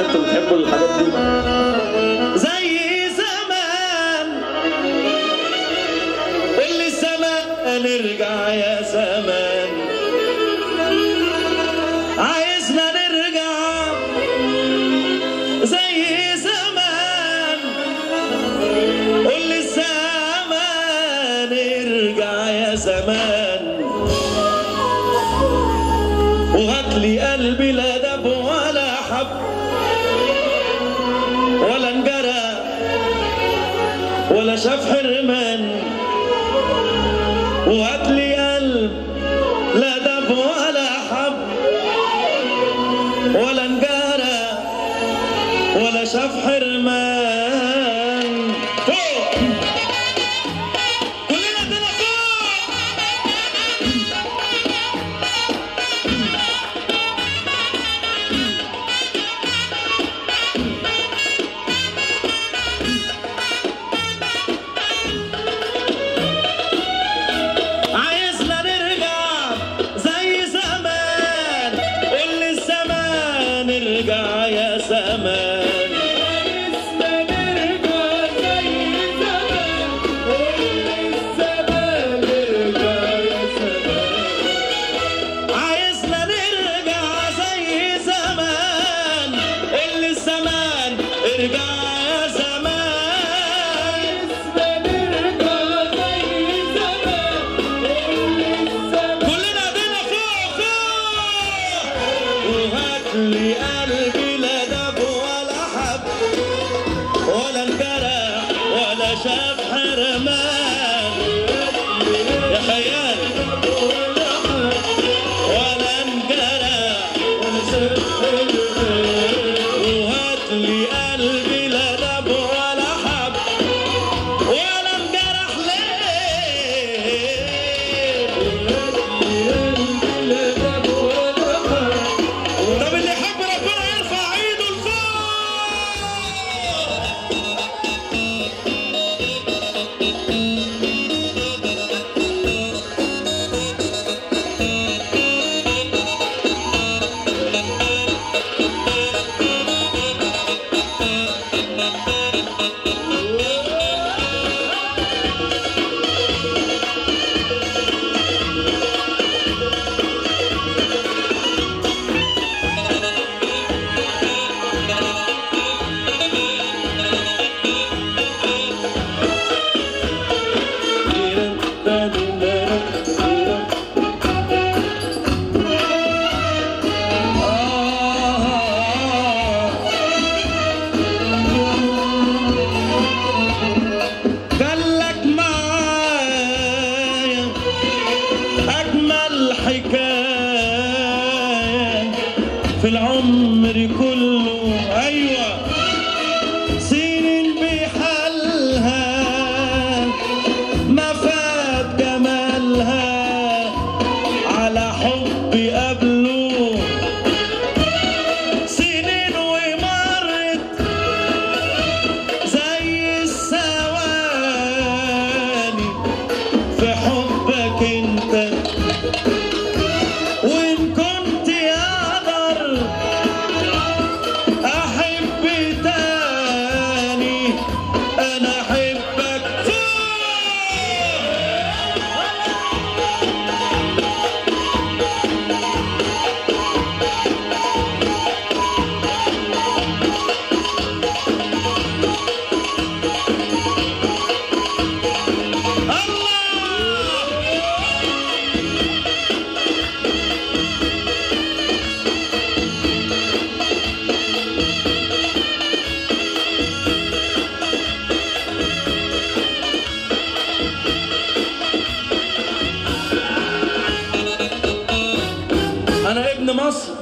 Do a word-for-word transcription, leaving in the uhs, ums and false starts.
انتوا بتحبوا الحاجات دي. زي زمان اللي زمان نرجع يا زمان، عايزنا نرجع زي زمان، اللي زمان نرجع يا زمان، وهاتلي قلبي لا دب ولا حب ولا انجرى ولا شاف حرمان، وهاتلي قلب لا دب ولا حب ولا انجرى ولا شاف حرمان. فوق كلنا دنا فوق. عايزنا نرجع زي زمان، قول الزمان ارجع يا زمان، عايزنا نرجع زي زمان، قول الزمان ارجع يا زمان، عايزنا نرجع زي زمان، قول الزمان ارجع يا زمان، كلنا ايدينا فوق فوق. وهاتلي قلبي لا دب ولا حب ولا انجرح ولا شاف حرمان، يا خيال ولا انجرح ولا شاف حرمان، وهاتلي قلبي لا دب ولا حب ولا انجرح ليه. طب اللي يحب ربنا يرفع ايده لفوق. خلك معايا أجمل حكاية في العمر كله، أيوة سنين بحالها ما فات جمالها على حبي قبله، سنين ومرت زي الثواني في حبك انت، وان كنت اقدر احب تاني انا احبك أنا ابن مصر